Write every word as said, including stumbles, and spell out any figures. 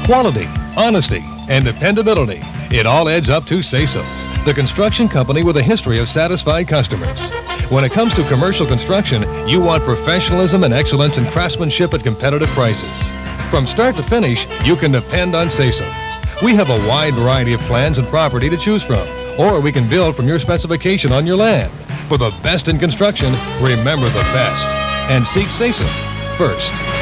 Quality, honesty, and dependability. It all adds up to Saysf, the construction company with a history of satisfied customers. When it comes to commercial construction, you want professionalism and excellence in craftsmanship at competitive prices. From start to finish, you can depend on Saysf. We have a wide variety of plans and property to choose from, or we can build from your specification on your land. For the best in construction, remember the best, and seek Saysf first.